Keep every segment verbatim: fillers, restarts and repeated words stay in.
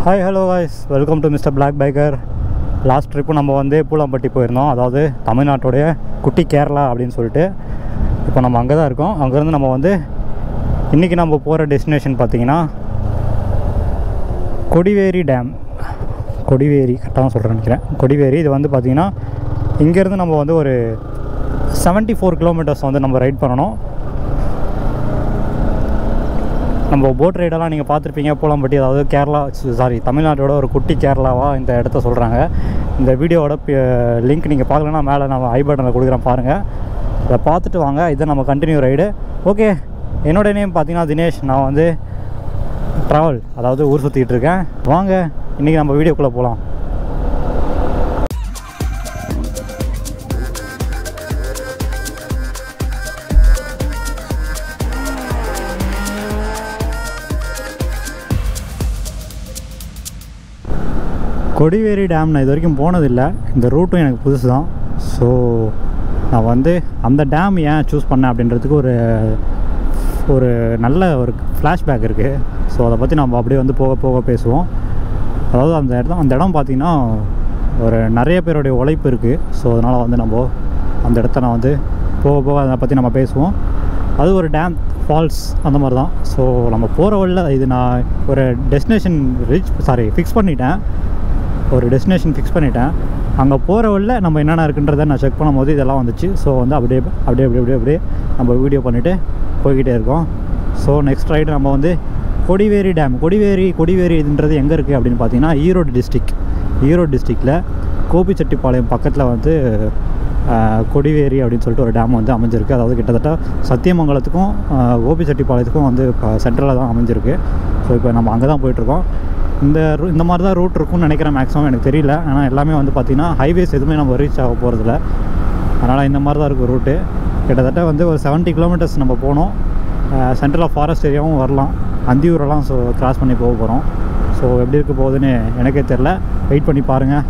Hi, hello guys, welcome to mister black biker. Last trip நம்ம வந்து பூலாம்பட்டி போயிருந்தோம். அதாவது தமிழ்நாட்டுடைய குட்டி கேரளா அப்படின்னு சொல்லிட்டு இப்போ நம்ம அங்கே தான் இருக்கோம். அங்கேருந்து நம்ம வந்து இன்றைக்கி நம்ம போகிற டெஸ்டினேஷன் பார்த்திங்கன்னா கொடிவேரி டேம். கொடிவேரி கரெக்டாக தான் சொல்கிறேன் நினைக்கிறேன். கொடிவேரி இது வந்து பார்த்திங்கன்னா இங்கேருந்து நம்ம வந்து ஒரு செவன்ட்டி ஃபோர் கிலோமீட்டர்ஸ் வந்து நம்ம ரைட் பண்ணணும். நம்ம போட் ரைடெல்லாம் நீங்கள் பார்த்துருப்பீங்க பூலாம்பட்டி. அதாவது கேரளா சாரி தமிழ்நாட்டோட ஒரு குட்டி கேரளாவாக இந்த இடத்த சொல்கிறாங்க. இந்த வீடியோவோட லிங்க் நீங்கள் பார்க்கலன்னா மேலே நம்ம ஐ பட்டனில் கொடுக்குறேன், பாருங்கள். அதை பார்த்துட்டு வாங்க. இதை நம்ம கண்டினியூ ரைடு. ஓகே, என்னோடய நேம் பார்த்தீங்கன்னா தினேஷ். நான் வந்து ட்ராவல் அதாவது ஊர் சுற்றிக்கிட்டு இருக்கேன். வாங்க இன்றைக்கி நம்ம வீடியோக்குள்ளே போகலாம். கொடிவேரி டேம் நான் இது வரைக்கும் போனதில்லை. இந்த ரூட்டும் எனக்கு புதுசு தான். ஸோ நான் வந்து அந்த டேம் ஏன் சூஸ் பண்ணேன் அப்படின்றதுக்கு ஒரு ஒரு நல்ல ஒரு ஃப்ளாஷ்பேக் இருக்குது. ஸோ அதை பற்றி நம்ம அப்படியே வந்து போக போக பேசுவோம். அதாவது அந்த இடம் அந்த இடம் பார்த்திங்கன்னா ஒரு நிறைய பேருடைய உழைப்பு இருக்குது. ஸோ அதனால் வந்து நம்ம அந்த இடத்த நான் வந்து போக போக அதை பற்றி நம்ம பேசுவோம். அது ஒரு டேம் ஃபால்ஸ் அந்த மாதிரி தான். ஸோ நம்ம போகிற வழியில் இது நான் ஒரு டெஸ்டினேஷன் ரீச் சாரி ஃபிக்ஸ் பண்ணிட்டேன். ஒரு டெஸ்டினேஷன் ஃபிக்ஸ் பண்ணிட்டேன். அங்கே போகிற வழியில் நம்ம என்னென்ன இருக்குன்றதை நான் செக் பண்ணும் போது இதெல்லாம் வந்துச்சு. ஸோ வந்து அப்படியே அப்படியே அப்படியே அப்படியே அப்படியே நம்ம வீடியோ பண்ணிவிட்டு போய்கிட்டே இருக்கோம். ஸோ நெக்ஸ்ட் ரைடு நம்ம வந்து கொடிவேரி டேம். கொடிவேரி கொடிவேரி இதுன்றது எங்கே இருக்குது அப்படின்னு பார்த்தீங்கன்னா ஈரோடு டிஸ்ட்ரிக். ஈரோடு டிஸ்ட்ரிக்டில் கோபிச்செட்டிப்பாளையம் பக்கத்தில் வந்து கொடிவேரி அப்படின்னு சொல்லிட்டு ஒரு டேம் வந்து அமைஞ்சிருக்கு. அதாவது கிட்டத்தட்ட சத்தியமங்கலத்துக்கும் கோபிச்செட்டிப்பாளையத்துக்கும் வந்து இப்போ சென்ட்ரலில் தான் அமைஞ்சிருக்கு. ஸோ இப்போ நம்ம அங்கே தான் போயிட்டுருக்கோம். இந்த ரூ இந்த மாதிரி தான் ரூட் இருக்கும்னு நினைக்கிறேன். மேக்ஸிமம் எனக்கு தெரியல. ஆனால் எல்லாமே வந்து பார்த்திங்கன்னா ஹைவேஸ் எதுவுமே நம்ம ரீச் ஆக போகிறதில்ல. அதனால் இந்த மாதிரி தான் இருக்கும் ரூட்டு. கிட்டத்தட்ட வந்து ஒரு செவன்ட்டி கிலோமீட்டர்ஸ் நம்ம போகணும். சென்ட்ரல் ஆஃப் ஃபாரஸ்ட் ஏரியாவும் வரலாம். அந்தியூரெல்லாம் ஸோ கிராஸ் பண்ணி போக போகிறோம். ஸோ எப்படி இருக்க போகுதுன்னு எனக்கே தெரில. வெயிட் பண்ணி பாருங்கள்.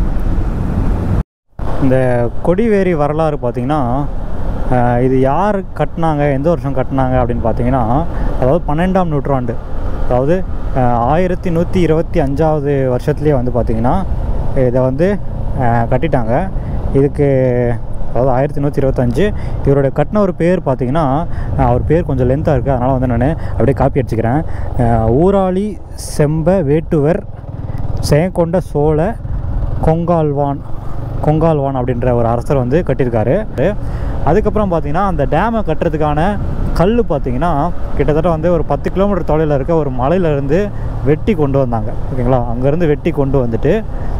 இந்த கொடிவேரி வரலாறு பார்த்திங்கன்னா இது யார் கட்டினாங்க, எந்த வருஷம் கட்டினாங்க அப்படின்னு பார்த்தீங்கன்னா அதாவது பன்னெண்டாம் நூற்றாண்டு, அதாவது ஆயிரத்தி நூற்றி இருபத்தி அஞ்சாவது வருஷத்துலேயே வந்து பார்த்திங்கன்னா இதை வந்து கட்டிட்டாங்க. இதுக்கு அதாவது ஆயிரத்தி நூற்றி இருபத்தஞ்சு இவருடைய கட்டின ஒரு பேர் பார்த்திங்கன்னா அவர் பேர் கொஞ்சம் லென்த்தாக இருக்குது. அதனால் வந்து நான் அப்படியே காப்பி அடிச்சுக்கிறேன். ஊராளி செம்ப வேட்டுவர் செயங்கொண்ட சோழ கொங்கால்வான் கொங்கால்வான் அப்படின்ற ஒரு அரசர் வந்து கட்டியிருக்காரு. அதுக்கப்புறம் பார்த்திங்கன்னா அந்த டேமை கட்டுறதுக்கான கல் பார்த்திங்கன்னா கிட்டத்தட்ட வந்து ஒரு பத்து கிலோமீட்டர் தொலைவில் இருக்க ஒரு மலையிலேருந்து வெட்டி கொண்டு வந்தாங்க. ஓகேங்களா, அங்கேருந்து வெட்டி கொண்டு வந்துட்டு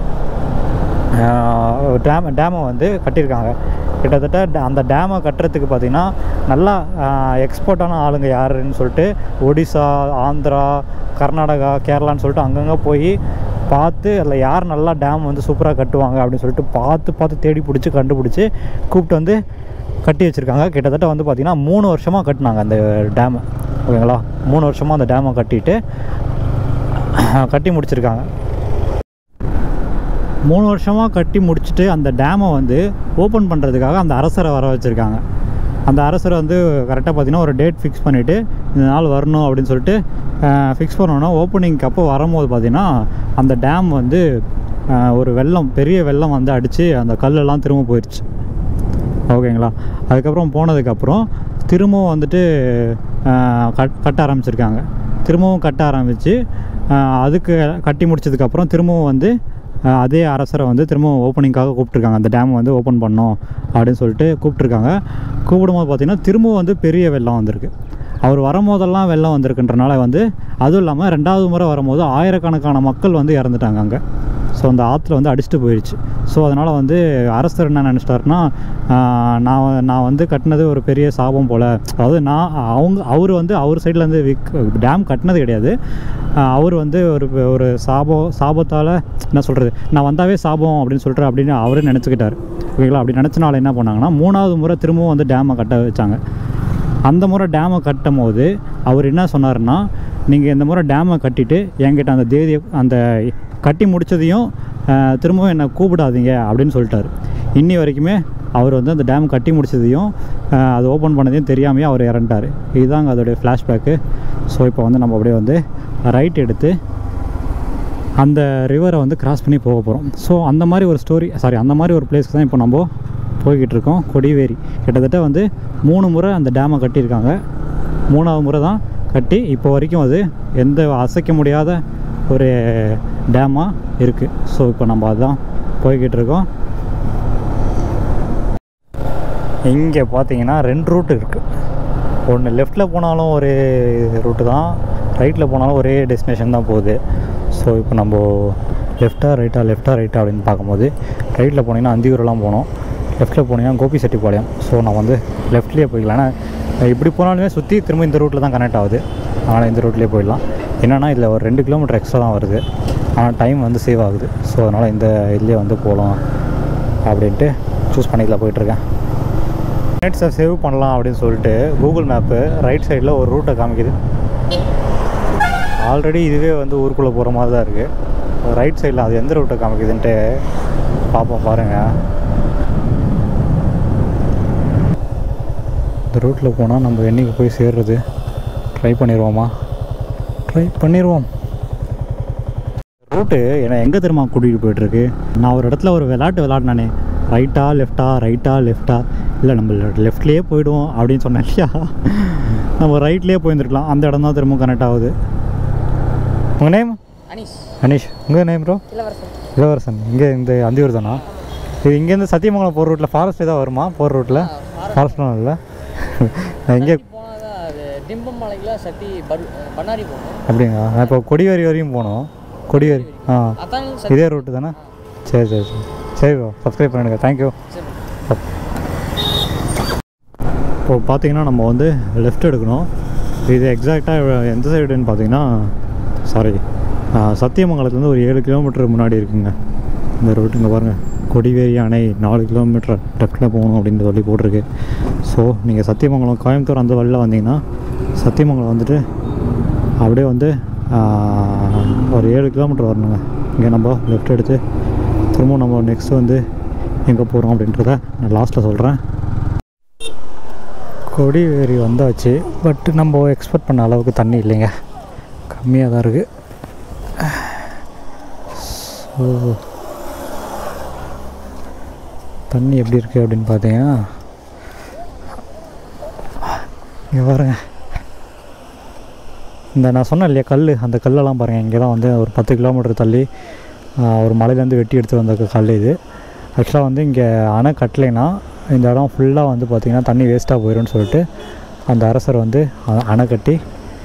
டேம் டேமை வந்து கட்டியிருக்காங்க. கிட்டத்தட்ட அந்த டேமை கட்டுறதுக்கு பார்த்திங்கன்னா நல்லா எக்ஸ்பர்ட்டான ஆளுங்க யாருன்னு சொல்லிட்டு ஒடிசா, ஆந்திரா, கர்நாடகா, கேரளான்னு சொல்லிட்டு அங்கங்கே போய் பார்த்து அதில் யார் நல்லா டேம் வந்து சூப்பராக கட்டுவாங்க அப்படின்னு சொல்லிட்டு பார்த்து பார்த்து தேடி பிடிச்சி கண்டுபிடிச்சி கூப்பிட்டு வந்து கட்டி வச்சுருக்காங்க. கிட்டத்தட்ட வந்து பார்த்திங்கன்னா மூணு வருஷமாக கட்டினாங்க அந்த டேமை. ஓகேங்களா, மூணு வருஷமாக அந்த டேமை கட்டிட்டு கட்டி முடிச்சிருக்காங்க. மூணு வருஷமாக கட்டி முடிச்சுட்டு அந்த டேமை வந்து ஓப்பன் பண்ணுறதுக்காக அந்த அரசரை வர வச்சுருக்காங்க. அந்த அரசரை வந்து கரெக்டாக பார்த்திங்கன்னா ஒரு டேட் ஃபிக்ஸ் பண்ணிவிட்டு இந்த நாள் வரணும் அப்படின்னு சொல்லிட்டு ஃபிக்ஸ் பண்ணோன்னா ஓப்பனிங்க்கு அப்போ வரும்போது பார்த்திங்கன்னா அந்த டேம் வந்து ஒரு வெள்ளம் பெரிய வெள்ளம் வந்து அடித்து அந்த கல்லெல்லாம் திரும்ப போயிடுச்சு. ஓகேங்களா, அதுக்கப்புறம் போனதுக்கப்புறம் திரும்பவும் வந்துட்டு கட் கட்ட ஆரம்பிச்சிருக்காங்க. திரும்பவும் கட்ட ஆரம்பித்து அதுக்கு கட்டி முடிச்சதுக்கப்புறம் திரும்பவும் வந்து அதே அரசரை வந்து திரும்பவும் ஓப்பனிங்காக கூப்பிட்ருக்காங்க. அந்த டேம் வந்து ஓப்பன் பண்ணோம் அப்படின்னு சொல்லிட்டு கூப்பிட்ருக்காங்க. கூப்பிடும்போது பார்த்திங்கன்னா திரும்பவும் வந்து பெரிய வெள்ளம் வந்திருக்கு. அவர் வரும்போதெல்லாம் வெள்ளம் வந்திருக்குன்றனால வந்து அதுவும் இல்லாமல் ரெண்டாவது முறை வரும்போது ஆயிரக்கணக்கான மக்கள் வந்து இறந்துட்டாங்க அங்கே. ஸோ அந்த ஆற்றுல வந்து அடிச்சுட்டு போயிடுச்சு. ஸோ அதனால் வந்து அரசர் என்ன நினச்சிட்டாருன்னா நான் நான் வந்து கட்டினது ஒரு பெரிய சாபம் போல். அதாவது நான் அவங்க அவர் வந்து அவர் சைட்லேருந்து விக் டேம் கட்டினது கிடையாது. அவர் வந்து ஒரு ஒரு சாபம் சாபத்தால் என்ன சொல்கிறது நான் வந்தாவே சாபம் அப்படின்னு சொல்லிட்டு அப்படின்னு அவரே நினச்சிக்கிட்டார். ஓகேங்களா, அப்படி நினச்சனால என்ன பண்ணாங்கன்னா மூணாவது முறை திரும்பவும் வந்து டேமை கட்ட வச்சாங்க. அந்த முறை டேமை கட்டும் போது அவர் என்ன சொன்னார்னா நீங்கள் இந்த முறை டேமை கட்டிட்டு என்கிட்ட அந்த தேதியை அந்த கட்டி முடித்ததையும் திரும்பவும் என்னை கூப்பிடாதீங்க அப்படின்னு சொல்லிட்டார். இன்னி வரைக்குமே அவர் வந்து அந்த டேம் கட்டி முடிச்சதையும் அது ஓப்பன் பண்ணதையும் தெரியாமையே அவர் இறந்துட்டார். இதுதாங்க அதோடைய ஃப்ளாஷ்பேக்கு. ஸோ இப்போ வந்து நம்ம அப்படியே வந்து ரைட் எடுத்து அந்த ரிவரை வந்து கிராஸ் பண்ணி போக போகிறோம். ஸோ அந்த மாதிரி ஒரு ஸ்டோரி சாரி அந்த மாதிரி ஒரு பிளேஸ்க்கு தான் இப்போ நம்ம போய்கிட்டு இருக்கோம். கொடிவேரி கிட்டத்தட்ட வந்து மூணு முறை அந்த டேமை கட்டியிருக்காங்க. மூணாவது முறை தான் கட்டி இப்போ வரைக்கும் அது எந்த அசைக்க முடியாத ஒரு டேமாக இருக்குது. ஸோ இப்போ நம்ம அதுதான் போய்கிட்டு இருக்கோம். இங்கே பார்த்தீங்கன்னா ரெண்டு ரூட்டு இருக்குது. ஒன்று லெஃப்ட்டில் போனாலும் ஒரே ரூட்டு தான், ரைட்டில் போனாலும் ஒரே டெஸ்டினேஷன் தான் போகுது. ஸோ இப்போ நம்ம லெஃப்ட்டாக ரைட்டா லெஃப்ட்டாக ரைட்டா அப்படின்னு பார்க்கும்போது ரைட்டில் போனீங்கன்னா அந்தியூரெலாம் போனோம், லெஃப்ட்டில் போனீங்கன்னா கோபிச்செட்டிப்பாளையம். ஸோ நான் வந்து லெஃப்ட்லேயே போய்க்கலாம். ஏன்னா இப்படி போனாலுமே சுற்றி திரும்ப இந்த ரூட்டில் தான் கனெக்ட் ஆகுது. அதனால் இந்த ரூட்லேயே போயிடலாம். என்னென்னா இதில் ஒரு ரெண்டு கிலோமீட்டர் எக்ஸ்ட்ரா தான் வருது, ஆனால் டைம் வந்து சேவ் ஆகுது. ஸோ அதனால் இந்த இதுலேயே வந்து போகலாம் அப்படின்ட்டு சூஸ் பண்ணி இதில் போயிட்டுருக்கேன். மினிட்ஸை சேவ் பண்ணலாம் அப்படின்னு சொல்லிட்டு கூகுள் மேப்பு ரைட் சைடில் ஒரு ரூட்டை காமிக்குது. ஆல்ரெடி இதுவே வந்து ஊருக்குள்ளே போகிற மாதிரி தான் இருக்குது. ரைட் சைடில் அது எந்த ரூட்டை காமிக்குதுன்ட்டு பார்ப்போம் பாருங்கள். இந்த ரூட்டில் போனால் நம்ம என்றைக்கு போய் சேர்றது ட்ரை பண்ணிடுவோமா? ட்ரை பண்ணிடுவோம். ரூட்டு என்னை எங்கே தெரியுமா கூட்டிகிட்டு போய்ட்டுருக்கு? நான் ஒரு இடத்துல ஒரு விளாட்டு விளாட்னானே, ரைட்டா லெஃப்ட்டா ரைட்டா லெஃப்ட்டா இல்லை நம்ம லெஃப்ட்லேயே போய்டுவோம் அப்படின்னு சொன்னேன் இல்லையா, நம்ம ரைட்லேயே போயிருந்துருக்கலாம். அந்த இடம் தான் திரும்ப கனெக்ட் ஆகுது. உங்கள் நேம்? அனீஷ். அனீஷ். உங்கள் நேம் ப்ரோ? இளவரசன். இளவரசன். இங்கே இந்த அந்தியூர் தானா? இது இங்கேருந்து சத்தியமங்கலம் போகிற ரூட்டில் ஃபாரஸ்ட் ஏதாவது வருமா? போகிற ரூட்டில் ஃபாரஸ்ட்லாம் இல்லை. இங்கே அப்படிங்களா? நான் இப்போ கொடிவேரி வரையும் போனோம். கொடிவேரி ஆ இதே ரூட்டு தானே? சரி சரி சரி சரி ப்ரோ, சப்ஸ்கிரைப் பண்ணிடுங்க. தேங்க்யூ. இப்போ பார்த்தீங்கன்னா நம்ம வந்து லெஃப்ட் எடுக்கணும். இது எக்ஸாக்டாக எந்த சைடுன்னு பார்த்தீங்கன்னா சாரி சத்தியமங்கலத்துலேருந்து ஒரு ஏழு கிலோமீட்டர் முன்னாடி இருக்குங்க இந்த ரூட்டு. இங்கே பாருங்கள், கொடிவேரி அணை நாலு கிலோமீட்டர் லெஃப்ட்டில் போகணும் அப்படின்னு சொல்லி போட்டிருக்கு. ஸோ நீங்கள் சத்தியமங்கலம் கோயம்புத்தூர் அந்த வழியில் வந்தீங்கன்னா சத்தியமங்கலம் வந்துட்டு அப்படியே வந்து ஒரு ஏழு கிலோமீட்டர் வரணுங்க. இங்கே நம்ம லெஃப்ட் எடுத்து திரும்ப நம்ம நெக்ஸ்ட்டு வந்து எங்கே போகிறோம் அப்படின்றத நான் லாஸ்ட்டில் சொல்கிறேன். கொடிவேரி வந்தாச்சு. பட் நம்ம எக்ஸ்பெக்ட் பண்ண அளவுக்கு தண்ணி இல்லைங்க, கம்மியாக தான் இருக்குது. ஸோ தண்ணி எப்படி இருக்குது அப்படின்னு பார்த்தீங்கன்னா இங்கே பாருங்க, இந்த நான் சொன்னேன் இல்லையா கல், அந்த கல்லெல்லாம் பாருங்கள். இங்கே தான் வந்து ஒரு பத்து கிலோமீட்டர் தள்ளி ஒரு மலையிலேருந்து வெட்டி எடுத்து வந்த கல் இது. ஆக்சுவலாக வந்து இங்கே அணை கட்டலைன்னா இந்த இடம் ஃபுல்லாக வந்து பார்த்திங்கன்னா தண்ணி வேஸ்ட்டாக போயிடும்னு சொல்லிட்டு அந்த அரசர் வந்து அணை கட்டி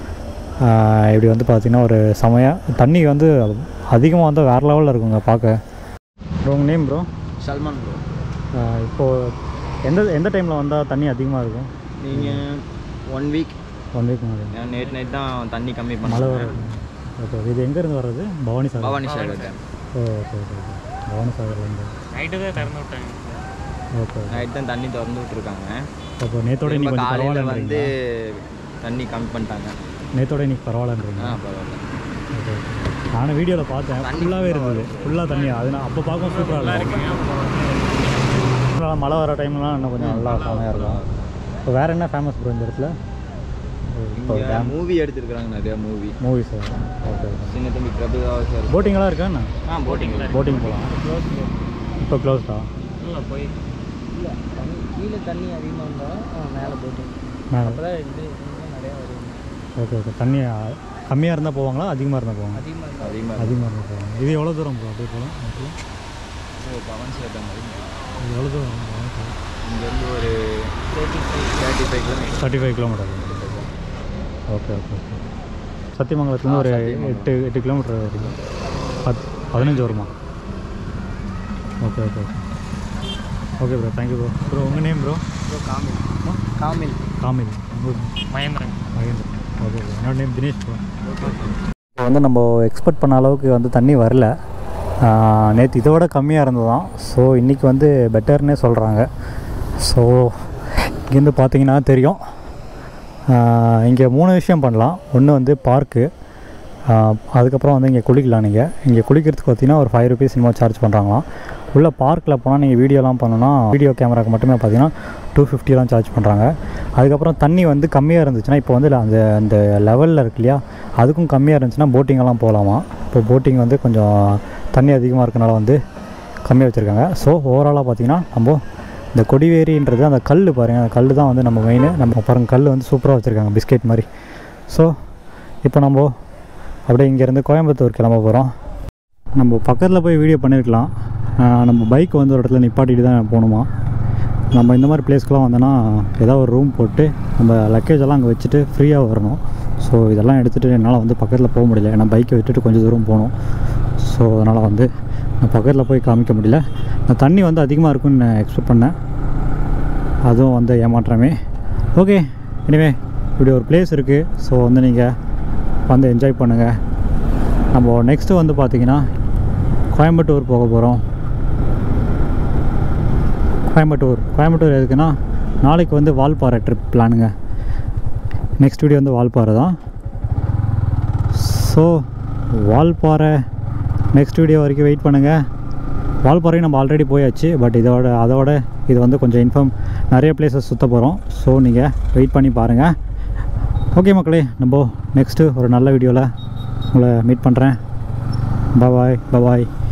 இப்படி வந்து பார்த்திங்கன்னா ஒரு சமயம் தண்ணி வந்து அதிகமாக வந்து வேறு லெவலில் இருக்குங்க பார்க்க. ப்ரோ உங்கள் நேம் ப்ரோ? சல்மான் ப்ரோ. இப்போது எந்த எந்த டைமில் வந்தால் தண்ணி அதிகமாக இருக்கும்? நீங்கள் ஒன் வீக் ஒன் வீக் முன்னாடி நேற்று நைட் தான் தண்ணி கம்மி பண்ண மழை வரும். ஓகே, இது எங்கேருந்து வர்றது? பவானி சாகர். பவானி சாகர் தான். Oh okay okay okay Bhavani சாகர்லேருந்து நைட்டு தான் திறந்து விட்டாங்க. ஓகே, நைட் தான் தண்ணி திறந்து விட்டுருக்காங்க. அப்போ நேற்றோட இன்னைக்கு காலையில் வந்து தண்ணி கம்மி பண்ணிட்டாங்க. நேற்றோட இன்னைக்கு பரவாயில்லன்றீங்க? ஆ பரவாயில்ல. ஓகே ஓகே, நானும் வீடியோவில் பார்த்தேன் ஃபுல்லாகவே இருந்தது, ஃபுல்லாக தண்ணி. அது நான் அப்போ பார்க்க சூப்பராக இருக்கும். மழை வர டைம்லாம் இன்னும் கொஞ்சம் நல்லா செமையாக இருக்கும். இப்போ வேறு என்ன ஃபேமஸ் ப்ரோ இந்த இடத்துல? இப்போ மூவி எடுத்துருக்குறாங்க, நிறையா மூவி மூவி சார். ஓகே, சின்ன தம்பி பிரபு சார். போட்டிங்கெல்லாம் இருக்கா என்ன? ஆ போட்டிங் போட்டிங் போகலாம். இப்போ க்ளோஸ்டா? இல்லை போய் இல்லை தண்ணி கீழே தண்ணி அதிகமாக இருந்தால் மேலே போட்டிங் மேலே அப்போ தான் இது நிறையா வரும். ஓகே ஓகே, தண்ணி கம்மியாக இருந்தால் போவாங்களா அதிகமாக இருந்தால் போவாங்க? அதிகமாக அதிகமாக அதிகமாக இருந்தால் போவாங்க. இது எவ்வளோ தூரம் ப்ரோ அப்படியே போகலாம்? ஓ பவன் சேட்டை மாதிரி இது எவ்வளோ தூரம்? இங்கேருந்து ஒரு thirty five thirty five kilometre thirty five kilometre okay okay okay. சத்தியமங்கலத்துலேருந்து ஒரு எட்டு எட்டு கிலோமீட்டர் வரைக்கும் பத் பதினஞ்சு வருமா? Okay okay okay okay bro, thank you bro. Bro உங்கள் name bro? Bro Kamil. Kamil Kamil. Mahendran. Mahendran. Okay bro, என்னோட நேம் தினேஷ் ப்ரோ. இப்போ வந்து நம்ம எக்ஸ்பெக்ட் பண்ண அளவுக்கு வந்து தண்ணி வரல. நேற்று இதை விட கம்மியாக இருந்தது தான். ஸோ இன்றைக்கி வந்து பெட்டர்னே சொல்கிறாங்க. ஸோ இங்கேருந்து பார்த்தீங்கன்னா தெரியும், இங்கே மூணு விஷயம் பண்ணலாம். ஒன்று வந்து பார்க்கு, அதுக்கப்புறம் வந்து இங்கே குளிக்கலாம். நீங்கள் இங்கே குளிக்கிறதுக்கு பார்த்தீங்கன்னா ஒரு ஃபைவ் ருபீஸ் இன்னும் சார்ஜ் பண்ணுறாங்களாம். உள்ள பார்க்கில் போனால் நீங்கள் வீடியோலாம் பண்ணணும்னா வீடியோ கேமராவுக்கு மட்டுமே பார்த்தீங்கன்னா டூ ஃபிஃப்டிலாம் சார்ஜ் பண்ணுறாங்க. அதுக்கப்புறம் தண்ணி வந்து கம்மியாக இருந்துச்சுன்னா இப்போ வந்து அந்த அந்த லெவலில் இருக்கு இல்லையா, அதுக்கும் கம்மியாக இருந்துச்சுன்னா போட்டிங்கெல்லாம் போகலாமா. இப்போ போட்டிங் வந்து கொஞ்சம் தண்ணி அதிகமாக இருக்கனால வந்து கம்மியாக வச்சுருக்காங்க. ஸோ ஓவராலாக பார்த்திங்கன்னா நம்ம இந்த கொடிவேரின்றது அந்த கல் பாருங்கள், அந்த கல் தான் வந்து நம்ம மெயின். நம்ம பாருங்கள் கல் வந்து சூப்பராக வச்சுருக்காங்க பிஸ்கெட் மாதிரி. ஸோ இப்போ நம்ம அப்படியே இங்கேருந்து கோயம்புத்தூர் கிளம்ப போகிறோம். நம்ம பக்கத்தில் போய் வீடியோ பண்ணியிருக்கலாம். நம்ம பைக் வந்து ஒரு இடத்துல நிப்பாட்டிட்டு தான் போகணுமா. நம்ம இந்த மாதிரி பிளேஸ்க்கெலாம் வந்தோன்னா ஏதாவது ஒரு ரூம் போட்டு நம்ம லக்கேஜ் எல்லாம் அங்கே வச்சுட்டு ஃப்ரீயாக வரணும். ஸோ இதெல்லாம் எடுத்துகிட்டு என்னால் வந்து பக்கத்தில் போக முடியல, ஏன்னா பைக்கை விட்டுட்டு கொஞ்சம் தூரம் போகணும். ஸோ அதனால் வந்து நான் பக்கத்தில் போய் காமிக்க முடியல. நான் தண்ணி வந்து அதிகமாக இருக்குன்னு நான் எக்ஸ்பெக்ட் பண்ணேன், அதுவும் வந்து ஏமாற்றமே. ஓகே, எனிவே இப்படி ஒரு பிளேஸ் இருக்குது. ஸோ வந்து நீங்கள் வந்து என்ஜாய் பண்ணுங்கள். நம்ம நெக்ஸ்ட்டு வந்து பார்த்திங்கன்னா கோயம்புத்தூர் போக போகிறோம். கோயம்புத்தூர் கோயம்புத்தூர் எதுக்குன்னா நாளைக்கு வந்து வால்பாறை ட்ரிப் பிளானுங்க. நெக்ஸ்ட் வீடியோ வந்து வால்பாறை தான். ஸோ வால்பாறை நெக்ஸ்ட் வீடியோ வரைக்கும் வெயிட் பண்ணுங்கள். வால்பாறையும் நம்ம ஆல்ரெடி போயாச்சு, பட் இதோட அதோட இது வந்து கொஞ்சம் இன்ஃபார்ம் நிறைய பிளேஸஸ் சுற்ற போகிறோம். ஸோ நீங்கள் வெயிட் பண்ணி பாருங்கள். ஓகே மக்களே, நம்ம நெக்ஸ்ட்டு ஒரு நல்ல வீடியோவில் உங்களை மீட் பண்ணுறேன். பாய் பாய்.